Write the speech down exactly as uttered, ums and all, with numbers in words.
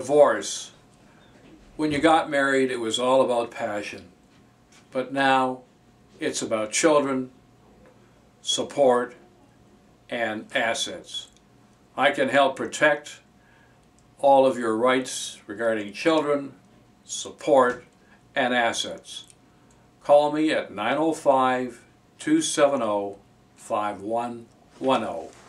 Divorce. When you got married, it was all about passion. But now, it's about children, support, and assets. I can help protect all of your rights regarding children, support, and assets. Call me at nine oh five, two seven zero, five one one zero.